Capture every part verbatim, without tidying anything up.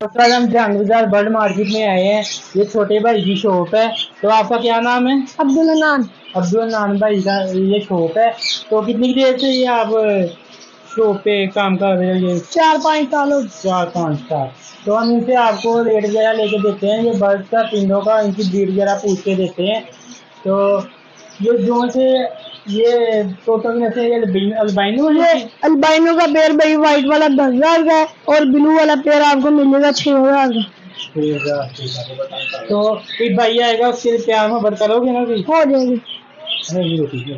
दोस्तों हम Jahangir bird market में आए हैं। ये छोटे भाई की शॉप है। तो आपका क्या नाम है? अब्दुल नान। अब्दुल नान भाई का ये शॉप है। तो कितनी देर से ये आप शॉप पे काम कर रहे हो? ये चार पाँच साल हो चार पाँच साल। तो हम इनसे आपको रेट वगैरह लेके देते हैं। ये बर्ड का पिंडों का इनकी ब्रीड वगैरह पूछ के देते हैं। तो ये जो से ये टोटल में से ये अल्बाइनो ये अल्बाइनो का पेयर भाई व्हाइट वाला दस हजार का है और ब्लू वाला पेयर आपको मिलेगा छह हजार का। तो कोई भाई आएगा उसके प्यार में बर्ड करोगे ना? हो जाएगी।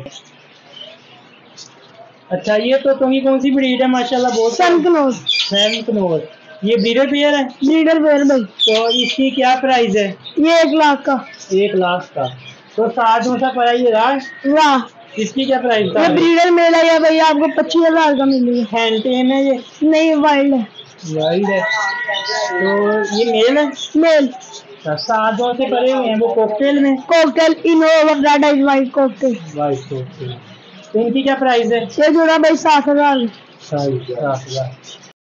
अच्छा, ये तो तुम्हें कौन सी ब्रीड है? माशाल्लाह बहुत सनकनोज। सनकनोज ये ब्रीडर पेयर है? ब्रीडर पेयर भाई। तो इसकी क्या प्राइस है? ये एक लाख का। एक लाख का। तो साठ में सा प्राइस है। वाह, इसकी क्या प्राइस है? ये ब्रीडर मेल है भाई, आपको पच्चीस हजार का मिलेगा। हैंड टेम है ये? नहीं, वाइल्ड है। वाइल्ड है। तो ये मेल है? मेल। सात से पड़े हुए हैं वो कॉकटेल में? कॉकटेल इनोवा data is white cockatiel. White cockatiel. तो इनकी क्या प्राइस है? ये जोड़ा भाई सात हजार। सात हजार।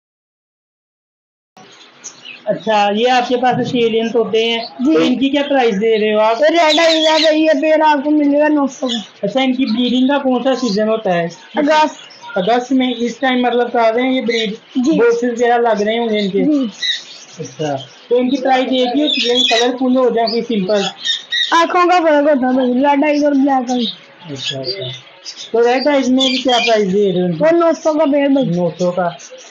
अच्छा, ये आपके पास ऑस्ट्रेलियन तोते हैं, तो इनकी क्या प्राइस दे रहे हो आप? रेड आई है ये पेड़ आपको मिलेगा नौ सौ का। अच्छा, इनकी ब्रीडिंग का कौन सा सीजन होता है? अगस्त। अगस्त में इस टाइम मतलब कर रहे हैं ये ब्रीड? बॉक्सेस वगैरह लग रहे होंगे इनके। अच्छा, तो इनकी प्राइस एक ही होती है? कलरफुल हो जाए कोई सिंपल? आँखों का फर्क होता है, रेड आइज और ब्लैक आइज। अच्छा अच्छा। तो रेड आइज में भी क्या प्राइस दे रहे हो? वो नौ सौ का पेड़ भाई। नौ सौ का।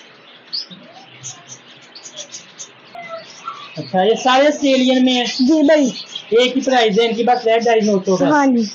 अच्छा, ये सारे ऑस्ट्रेलियन में है? जी भाई, एक ही प्राइस है इनकी, बस रेड आइज नौ सौ का। हाँ जी।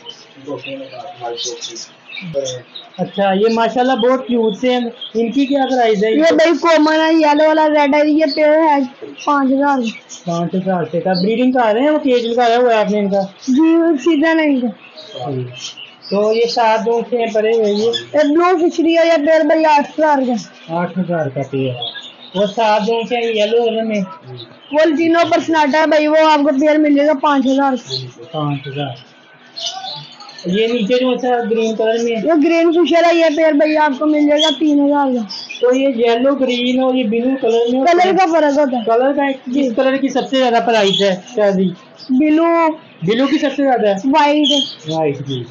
अच्छा, ये माशाल्लाह बहुत क्यूट से हैं। इनकी क्या प्राइस है? ये भाई कॉमन है, येलो वाला रेड है, ये पेड़ है पाँच हजार। पाँच हजार से का ब्रीडिंग का रहे हैं वो केज का है वो आपने इनका? जी, सीजन है इनका। तो ये सात दो से पड़े हुए ये ब्लू फिशरी है, ये पेड़ भाई आठ हजार का। आठ हजार का पेड़। वो सात दो से येलो वाले में वो तीनों पर स्नाटा है भाई, वो आपको पेयर मिलेगा पाँच हजार। पाँच हजार। ये नीचे जो सा ग्रीन कलर में ये ग्रीन फिशर है, ये पेयर भाई आपको मिल जाएगा तीन हजार का। तो ये येलो ग्रीन और ये ब्लू कलर में कलर का फर्क होता है। कलर का किस कलर की सबसे ज्यादा प्राइस है? शादी ब्लू। ब्लू की सबसे ज्यादा है? वाइट। वाइट की।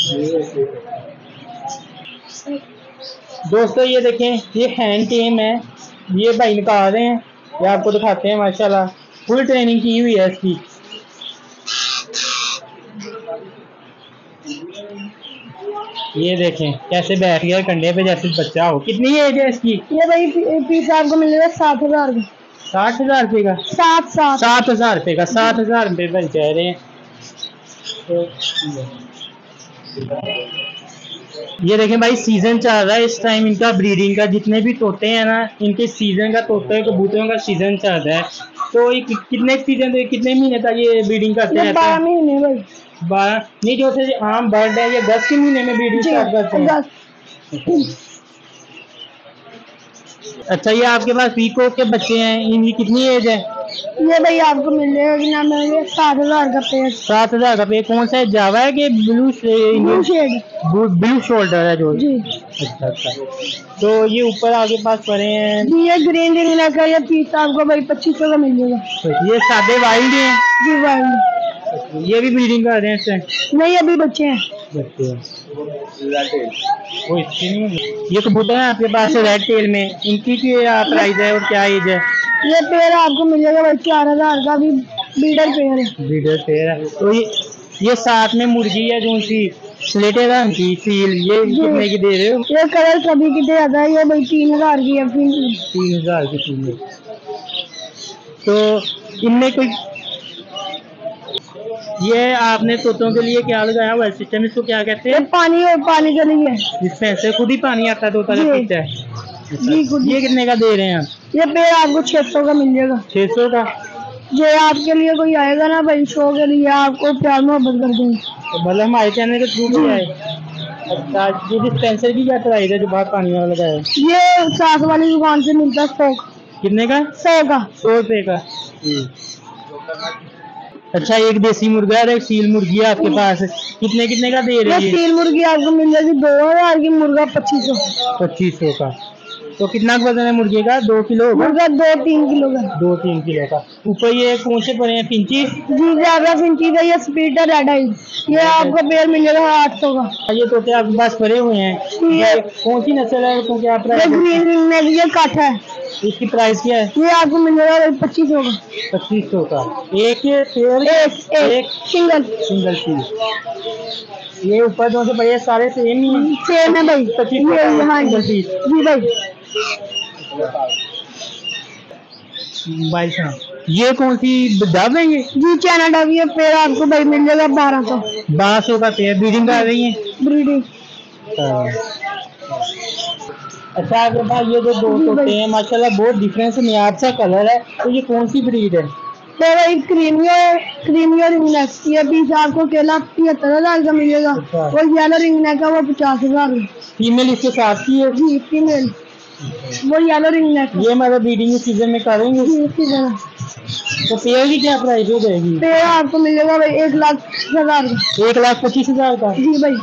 दोस्तों ये देखें, ये हैंड टेम है। ये भाई निकाल रहे हैं, ये आपको दिखाते हैं। माशाल्लाह फुल ट्रेनिंग की हुई है इसकी। ये देखें कैसे बैठ गया कंधे पे जैसे बच्चा हो। कितनी एज है इसकी? ये भाई पीस आपको मिलेगा सात हजार का। साठ हजार रुपये का? सात सात सात हजार रुपये का। सात हजार रुपये भाई कह रहे हैं। तो ये देखें भाई, सीजन चल रहा है इस टाइम इनका ब्रीडिंग का। जितने भी तोते हैं ना, इनके सीजन का तोते कबूतरों का सीजन चल रहा है। तो ये कितने सीजन कितने महीने तक ये ब्रीडिंग करते हैं? बारह महीने भाई। बारह नहीं, जो से आम बर्ड है ये दस के महीने में ब्रीडिंग स्टार्ट करते हैं। अच्छा, ये आपके पास पीकॉक के बच्चे हैं, इनकी कितनी एज है? ये भाई आपको मिल जाएगा कि नाम है सात हजार का पेड़। सात हजार का पेड़। कौन सा है, जावा है कि blue blue shade? Blue shoulder है जो। जी। अच्छा अच्छा। तो ये ऊपर आगे पास पड़े हैं जी, ये ग्रीन रिंग का ये पीस आपको भाई पच्चीस सौ का मिल जाएगा। ये सादे वाइल्ड हैं? जी वाइल्ड। ये भी ब्रीडिंग कर रहे हैं इससे? नहीं, अभी बच्चे हैं। बच्चे हैं। वो इसकी नहीं। ये कबूतर है आपके पास रेड टेल में, इनकी क्या प्राइस है और क्या एज है? ये पेड़ आपको मिल जाएगा भाई चार हजार का। भी ब्रीडर पेड़ है। ब्रीडर पेड़ है। तो ये ये साथ में मुर्गी है जो सी स्लेटे रंग की सील, ये कितने की दे रहे हो? ये कलर कभी कितने आता है, ये भाई तीन हजार की है। तीन हजार की फीमेल। तो इनमें कोई ये आपने तोतों के लिए क्या लगाया हुआ है सिस्टम? इसको क्या कहते हैं? पानी और पानी के लिए। इसमें से खुद ही पानी आता है तोता जब पीता है? जी खुद। ये कितने का दे रहे हैं आप? ये पेड़ आपको छह सौ का मिल जाएगा। छह सौ का। जो आपके लिए कोई आएगा ना भाई शो के लिए, आपको प्यार मोहब्बत कर देंगे। तो मतलब हमारे चैनल के थ्रू भी आए? अच्छा, ये डिस्पेंसर की क्या प्राइस है जो बाहर पानी वाला लगाया है? ये साथ वाली दुकान से मिलता है सौ। कितने का? सौ का। सौ रुपये का। अच्छा, एक देसी मुर्गा है, एक सील मुर्गी है आपके पास, कितने कितने का दे रही है? सील मुर्गी आपको मिल जाएगी दो हजार की, मुर्गा पच्चीस सौ। पच्चीस सौ का। तो कितना वजन है मुर्गे का? दो किलो होगा? मुर्गा दो तीन किलो का। दो तीन किलो का। ऊपर ये कौन से पड़े हैं? फिंची? जी जैबरा फिंची का ये स्पीटर रेड आई, ये आपको पेयर मिलेगा आठ सौ का। ये तोते आपके पास पड़े हुए हैं, ये कौन सी नस्ल है? तो क्या प्राइस? ग्रीन रिंग नेक ये काठ है। इसकी प्राइस क्या है? ये आपको मिलेगा पच्चीस सौ का। पच्चीस सौ का एक पेयर? एक एक सिंगल सिंगल पीस। ये ऊपर जो से पड़े सारे सेम ही हैं? सेम है भाई। पच्चीस ये हाँ जी पीस जी भाई। भाई साहब ये कौन सी डब है? ये जी चाइना डब, ये पेयर आपको भाई मिल जाएगा बारह सौ। बारह सौ का पेयर। ब्रीडिंग कर रही है? ब्रीडिंग। अच्छा अगर भाई ये जो दो तोते हैं माशाल्लाह बहुत डिफरेंस नियाब सा कलर है, तो ये कौन सी ब्रीड है? तो भाई क्रीमियो क्रीमियो रिंग नेक, ये पीस आपको केला तिहत्तर हजार का मिलेगा। और येलो रिंग नेक है वो पचास हजार। फीमेल इसके साथ की है? जी फीमेल, वो येलो रिंग नेक। ये मतलब ब्रीडिंग सीजन में करेंगे? जी इसी तरह। तो पेयर की क्या प्राइस हो जाएगी? पेयर आपको मिलेगा भाई एक लाख पच्चीस हजार का। एक लाख पच्चीस हजार का? जी भाई।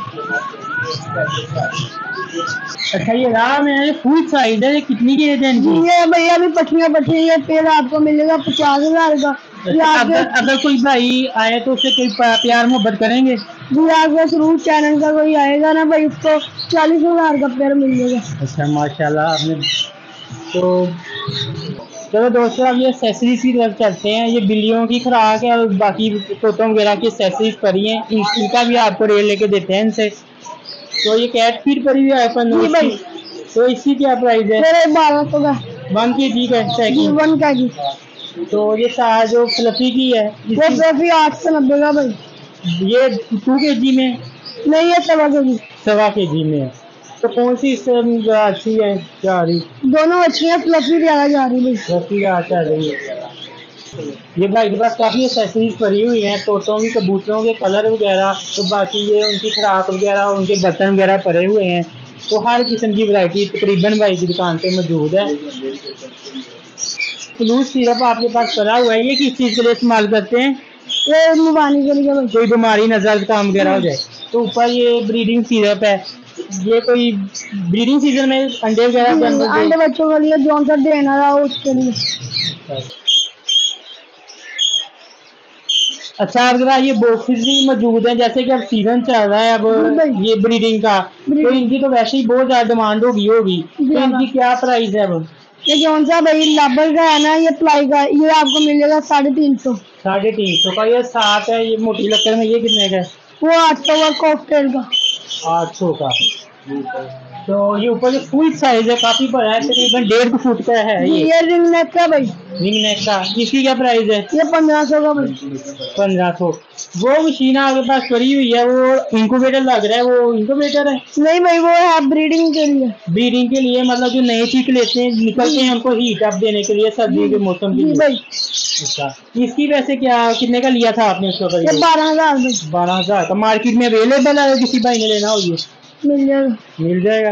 अच्छा ये राम है फुल साइज है, ये कितनी की है इनकी? ये भैया अभी पठिया पठी, ये पेड़ आपको मिलेगा पचास हजार का। अगर अगर कोई भाई आए तो उससे कोई प्यार मोहब्बत करेंगे? जी आपका शुरू चैनल का कोई आएगा ना भाई, उसको चालीस हजार का पेड़ मिल जाएगा। अच्छा माशाल्लाह आपने तो चलो दोस्तों अब ये एक्सेसरीज की तरफ चलते हैं। ये बिल्लियों की खुराक है और बाकी तोतों वगैरह की एक्सेसरीज पड़ी हैं, इनका भी आपको रेट लेके देते हैं इनसे। तो ये कैट फीड पड़ी हुई है अपन भाई, तो इसकी क्या प्राइस है? बारह सौ का वन के जी का जी वन का जी। तो ये सारा जो फ्लफी की है वो फ्लफी आठ सौ नब्बे का भाई। ये टू के जी में? नहीं ये सवा के जी। सवा के जी में। तो कौन सी इससे अच्छी है जा रही? दोनों अच्छी है, फ्लफी ज्यादा जा रही है। फ्लफी जा रही है। ये भाई के पास काफ़ी एक्सेसरीज पड़ी हुई हैं, तोतों की कबूतरों के कलर वगैरह, तो बाकी ये उनकी खुराक वगैरह उनके बर्तन वगैरह पड़े हुए हैं। तो हर किस्म की वैरायटी तकरीबन भाई की दुकान पे मौजूद है। फ्लूस सिरप आपके पास पड़ा हुआ है, ये किस चीज़ के लिए इस्तेमाल करते हैं? ये मुबानी के लिए, कोई बीमारी नजर काम वगैरह हो जाए। तो ऊपर ये ब्रीडिंग सिरप है, ये कोई ब्रीडिंग सीजन में अंडे वगैरह अंडे बच्चों के लिए जो सा देना रहा उसके लिए। अच्छा आपके पास ये बॉक्सेस भी मौजूद हैं, जैसे कि अब सीजन चल रहा है अब ये ब्रीडिंग का, तो इनकी तो वैसे ही बहुत ज्यादा डिमांड होगी होगी तो इनकी क्या प्राइस है? अब ये जौन सा भाई लाबर का है ना, ये प्लाई का, ये आपको मिलेगा साढ़े तीन सौ। साढ़े तीन सौ का। ये सात है, ये मोटी लकड़ में, ये कितने का? वो आठ सौ का कॉकटेल का। आठ सौ का। तो ये ऊपर जो फुल साइज है काफी बड़ा है, तकरीबन डेढ़ फुट का है। ये ये रिंग नेक का भाई। रिंग नेक का, इसकी क्या प्राइस है? ये पंद्रह सौ का भाई। पंद्रह सौ। वो मशीन आपके पास पड़ी हुई है, वो इंक्यूबेटर लग रहा है, वो इंक्यूबेटर है? नहीं भाई वो है ब्रीडिंग के लिए। ब्रीडिंग के लिए मतलब जो नए चीक लेते हैं निकलते हैं उनको हीट अप देने के लिए सर्दी के मौसम के लिए भाई। अच्छा इसकी वैसे क्या कितने का लिया था आपने उसको? बारह हजार बारह हजार का। मार्केट में अवेलेबल है, किसी भाई ने लेना हो ये मिल जाएगा? मिल जाएगा।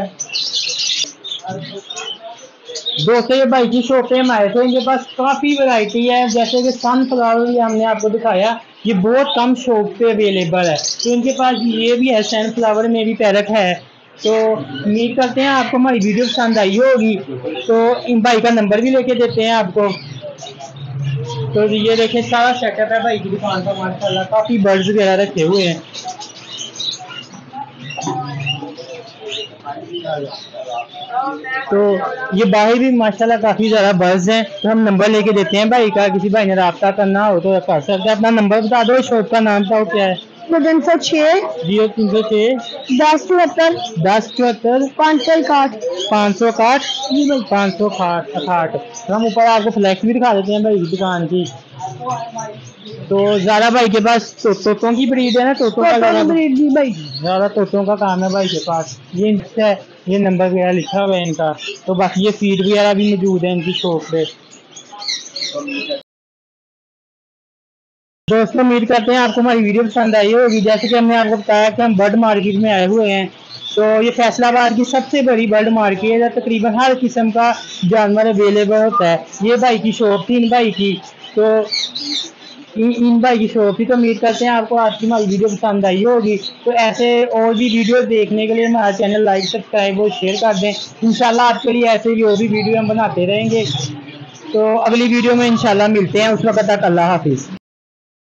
दोस्तों ये भाई की शॉप पे हम आए थे, इनके पास काफ़ी वैरायटी है, जैसे कि सनफ्लावर भी हमने आपको दिखाया, ये बहुत कम शॉप पे अवेलेबल है। तो इनके पास ये भी है, सनफ्लावर में भी पैरट है। तो उम्मीद करते हैं आपको हमारी वीडियो पसंद आई होगी। तो इन भाई का नंबर भी लेके देते हैं आपको। तो ये देखें सारा सेटअप है भाई की दुकान का माशाल्लाह, काफ़ी बर्ड्स वगैरह रखे हुए हैं। तो ये बाहर भी माशाल्लाह काफ़ी ज़्यादा बर्ड्स हैं। तो हम नंबर लेके देते हैं भाई का, किसी भाई ने रब्ता करना हो तो कर सकते हैं। अपना नंबर बता दो, शॉप का नाम बताओ क्या है? तीन सौ छः जीरो तीन सौ छः दस चौहत्तर दस चौहत्तर पाँच सौ इकाठ पाँच सौ इकाठ जी भाई पाँच सौ अठाठ। तो हम ऊपर आपको फ्लैक्स भी दिखा देते हैं भाई की दुकान की। तो ज़्यादा भाई के पास तो, तोतों की ब्रीड है ना, तोतों का ज़्यादा ब्रीड जी भाई, ज़्यादा तोतों का काम है भाई के पास। ये है, ये नंबर वगैरह लिखा हुआ है इनका। तो बाकी ये फीड वगैरह भी मौजूद है इनकी शॉप पे। दोस्तों उम्मीद करते हैं आपको हमारी वीडियो पसंद आई होगी। जैसे कि हमने आपको बताया कि हम बर्ड मार्केट में आए हुए हैं। तो ये फैसलाबाद की सबसे बड़ी बर्ड मार्केट है, तकरीबन हर किस्म का जानवर अवेलेबल होता है। ये भाई की शॉप थी इन भाई की। तो इन, इन भाई की शॉप ही। तो उम्मीद करते हैं आपको आज की हमारी वीडियो पसंद आई होगी। तो ऐसे और भी वीडियो देखने के लिए हमारा चैनल लाइक सब्सक्राइब और शेयर कर दें। इंशाल्लाह आपके लिए ऐसे भी और भी वीडियो हम बनाते रहेंगे। तो अगली वीडियो में इंशाल्लाह मिलते हैं, उस वक्त तक अल्लाह हाफिज़।